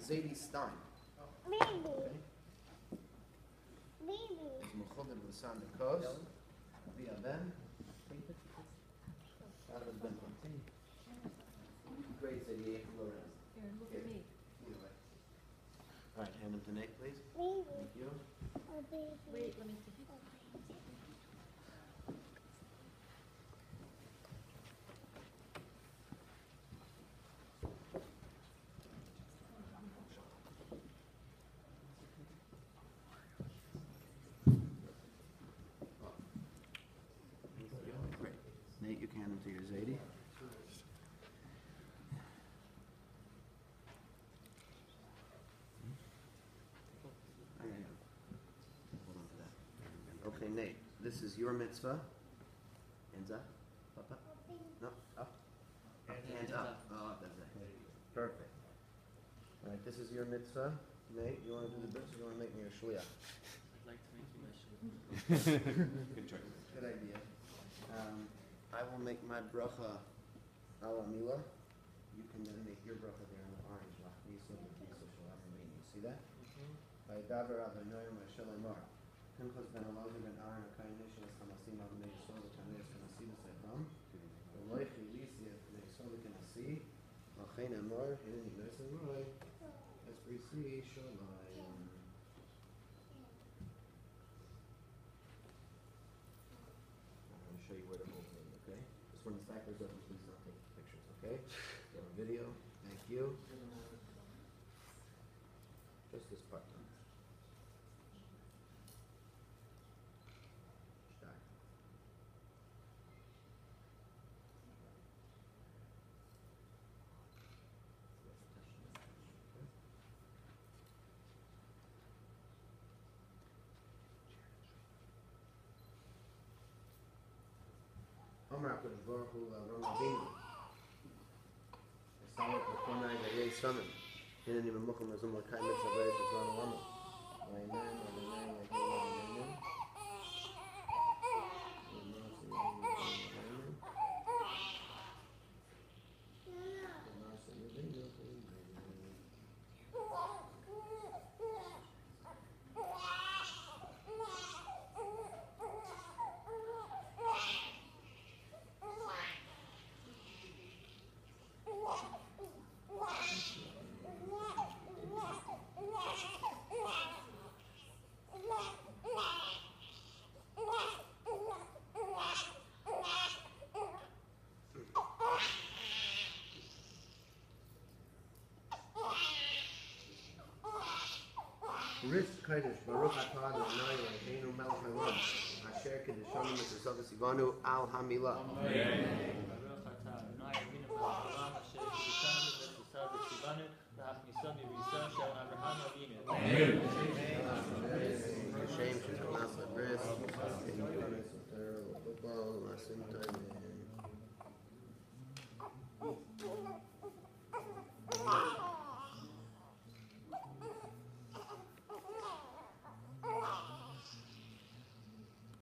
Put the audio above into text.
Zadie Stein. Baby. Okay. Baby. Is Mechudim L'San Nekos. Via Ben. Adam Ben. Great Zadie. Lorenz. Here, look at me. Either way. All right, hand them to Nate, please. Baby. Thank you. Oh, baby. Wait, let me see. Great. Nate, you can hand them to your Zadie. Hold on to that. Okay, Nate, this is your mitzvah. Hands up. Up, up. No, up. Hands up. Oh, up, that's it. Perfect. All right, this is your mitzvah. Nate, you want to do the bits or you want to make me a shliach? I'd like to make you my shul. Good choice. Good idea. I will make my bracha ala mila. You can then make your bracha there in the orange. See that? By Davar Adonai Moshe Lemar. Pinchas ben Elazar ben Aaron HaKohen Nishas Hamasim Avnei Yisrael V'Kanes Kanasi B'Seidam. V'loi Chilisi Avnei Yisrael V'Kanasi. V'chein Amor Hineni Nes Amoi. Es Brisi Shalayim. I'm going to show you where to hold it, okay? Just when the stackers open, please not take pictures, okay? So on video. Thank you. Just this part. Stark. Omer HaKadosh Baruch Hu L'Avram Avinu. Esamet B'Konai V'Yei Samim. Hineni B'Mucham Azum L'Kai Mitzvah V'Yei B'Zran Lama. Amen, amen, amen. Rish Kodesh Baruch Atah Adonai Eloheinu Melech Haolam Asher Kedeshanu Mitzvot Sivanu Al Hamila. Baruch atah Adonai Eloheinu melech haolam asher kiddushanu b'mitzvotav v'tzivanu v'hachnisanu b'yisrael shel Avraham Avinu. Hashem Shekhanas Labris. Football, Masim Time.